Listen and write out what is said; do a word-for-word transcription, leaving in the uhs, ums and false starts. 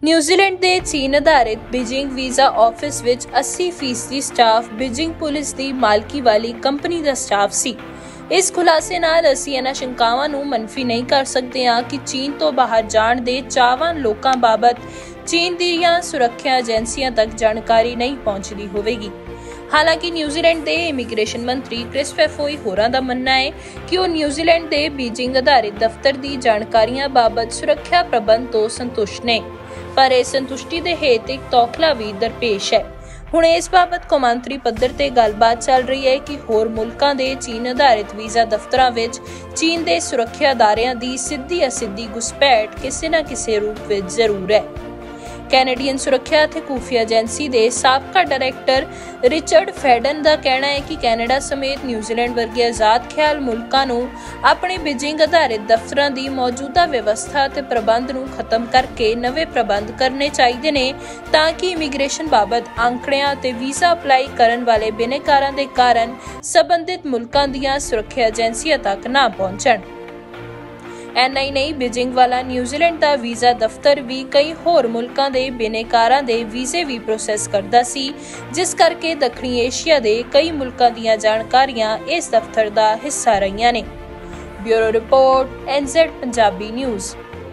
New Zealand ਦੇ ਚੀਨ ਆਧਾਰਿਤ ਬੀਜਿੰਗ ਵੀਜ਼ਾ ਆਫਿਸ ਵਿੱਚ अस्सी ਫੀਸਦੀ ਸਟਾਫ ਬੀਜਿੰਗ ਪੁਲਿਸ ਦੀ ਮਾਲਕੀ ਵਾਲੀ ਕੰਪਨੀ ਦਾ ਸਟਾਫ ਸੀ। ਇਸ ਖੁਲਾਸੇ ਨਾਲ ਅਸੀਂ ਇਹਨਾਂ ਸ਼ੰਕਾਵਾਂ ਨੂੰ ਮਨਫੀ ਨਹੀਂ ਕਰ ਸਕਦੇ ਹਾਂ ਕਿ ਚੀਨ ਤੋਂ ਬਾਹਰ ਜਾਣ ਦੇ ਚਾਹਵਾਨ ਲੋਕਾਂ ਬਾਬਤ ਚੀਨ ਦੀਆਂ ਸੁਰੱਖਿਆ ਏਜੰਸੀਆਂ ਤੱਕ ਜਾਣਕਾਰੀ ਨਹੀਂ ਪਹੁੰਚਦੀ ਹੋਵੇਗੀ। ਹਾਲਾਂਕਿ ਨਿਊਜ਼ੀਲੈਂਡ ਦੇ ਇਮੀਗ੍ਰੇਸ਼ਨ ਮੰਤਰੀ ਕ੍ਰਿਸ ਫੈਫੋਈ ਹੋਰਾਂ ਦਾ ਮੰਨਣਾ ਹੈ ਕਿ ਉਹ ਨਿਊਜ਼ੀਲੈਂਡ ਦੇ ਬੀਜਿੰਗ ਆਧਾਰਿਤ ਦਫ਼ਤਰ ਦੀ ਜਾਣਕਾਰੀਆਂ ਬਾਬਤ ਸੁਰੱਖਿਆ ਪ੍ਰਬੰਧ ਤੋਂ ਸੰਤੁਸ਼ਟ ਨੇ, ਪਰ ਇਸ ਸੰਤੁਸ਼ਟੀ ਦੇ ਹੇਠ ਇੱਕ ਤੌਖਲਾ ਵੀ ਦਰਪੇਸ਼ ਹੈ। ਹੁਣ ਇਸ ਬਾਬਤ ਕੌਮਾਂਤਰੀ ਪੱਧਰ ਤੇ ਗੱਲਬਾਤ ਚੱਲ ਰਹੀ ਹੈ ਕਿ ਹੋਰ ਮੁਲਕਾਂ ਦੇ ਚੀਨ ਆਧਾਰਿਤ ਵੀਜ਼ਾ ਦਫ਼ਤਰਾਂ ਵਿੱਚ ਚੀਨ ਦੇ ਸੁਰੱਖਿਆ ਅਦਾਰਿਆਂ ਦੀ ਸਿੱਧੀ ਅਸਿੱਧੀ ਘੁਸਪੈਠ ਕਿਸੇ ਨਾ ਕਿਸੇ ਰੂਪ ਵਿੱਚ ਜ਼ਰੂਰ ਹੈ। ਕੈਨੇਡੀਅਨ ਸੁਰੱਖਿਆ ਅਤੇ ਖੂਫੀਆ ਏਜੰਸੀ ਦੇ ਸਾਬਕਾ ਡਾਇਰੈਕਟਰ ਰਿਚਰਡ ਫੈਡਨ ਦਾ ਕਹਿਣਾ ਹੈ ਕਿ ਕੈਨੇਡਾ ਸਮੇਤ ਨਿਊਜ਼ੀਲੈਂਡ ਵਰਗੇ ਆਜ਼ਾਦ ਖਿਆਲ ਮੁਲਕਾਂ ਨੂੰ ਆਪਣੇ ਬੀਜਿੰਗ ਆਧਾਰਿਤ ਦਫ਼ਤਰਾਂ ਦੀ ਮੌਜੂਦਾ ਵਿਵਸਥਾ ਅਤੇ ਪ੍ਰਬੰਧ ਨੂੰ ਖਤਮ ਕਰਕੇ ਨਵੇਂ ਪ੍ਰਬੰਧ ਕਰਨੇ ਚਾਹੀਦੇ ਨੇ ਤਾਂ ਕਿ ਇਮੀਗ੍ਰੇਸ਼ਨ ਬਾਬਤ ਅੰਕੜਿਆਂ ਅਤੇ ਵੀਜ਼ਾ ਅਪਲਾਈ ਕਰਨ ਵਾਲੇ ਬਿਨੈਕਾਰਾਂ ਦੇ ਕਾਰਨ ਸੰਬੰਧਿਤ ਮੁਲਕਾਂ ਦੀਆਂ ਸੁਰੱਖਿਆ ਏਜੰਸੀਆਂ ਤੱਕ ਨਾ ਪਹੁੰਚਣ। ਐਨਾ ਹੀ ਨਹੀਂ, ਬੀਜਿੰਗ ਵਾਲਾ ਨਿਊਜ਼ੀਲੈਂਡ ਦਾ ਵੀਜ਼ਾ ਦਫ਼ਤਰ ਵੀ ਕਈ ਹੋਰ ਮੁਲਕਾਂ ਦੇ ਬਿਨੈਕਾਰਾਂ ਦੇ ਵੀਜ਼ੇ ਵੀ ਪ੍ਰੋਸੈਸ ਕਰਦਾ ਸੀ, ਜਿਸ ਕਰਕੇ ਦੱਖਣੀ ਏਸ਼ੀਆ ਦੇ ਕਈ ਮੁਲਕਾਂ ਦੀਆਂ ਜਾਣਕਾਰੀਆਂ ਇਸ ਦਫ਼ਤਰ ਦਾ ਹਿੱਸਾ ਰਹੀਆਂ ਨੇ। Bureau report, N Z Punjabi news.